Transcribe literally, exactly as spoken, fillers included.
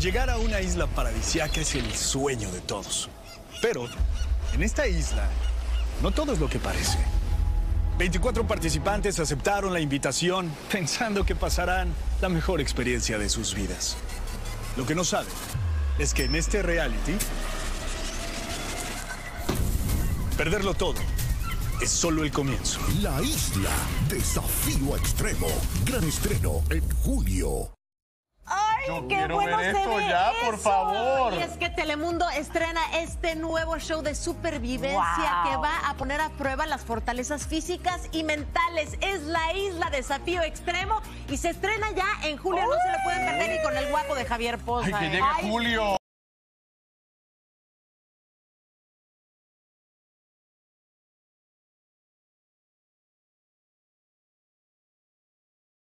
Llegar a una isla paradisíaca es el sueño de todos. Pero en esta isla no todo es lo que parece. veinticuatro participantes aceptaron la invitación pensando que pasarán la mejor experiencia de sus vidas. Lo que no saben es que en este reality, perderlo todo es solo el comienzo. La Isla, Desafío Extremo. Gran estreno en julio. ¡Ay, Yo qué quiero bueno ver se esto ve ya, eso! por favor. Y es que Telemundo estrena este nuevo show de supervivencia Wow. que va a poner a prueba las fortalezas físicas y mentales. Es La Isla Desafío Extremo y se estrena ya en julio. No se lo pueden perder y con el guapo de Javier Poza. Ay, que ¿eh? llegue Ay, Julio.